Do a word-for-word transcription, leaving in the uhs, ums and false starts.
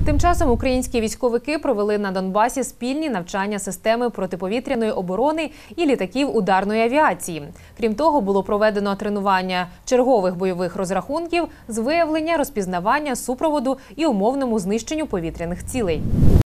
Тим часом українські військовики провели на Донбасі спільні навчання системи протиповітряної оборони і літаків ударної авіації. Крім того, було проведено тренування чергових бойових розрахунків з виявлення, розпізнавання, супроводу і умовному знищенню повітряних цілей.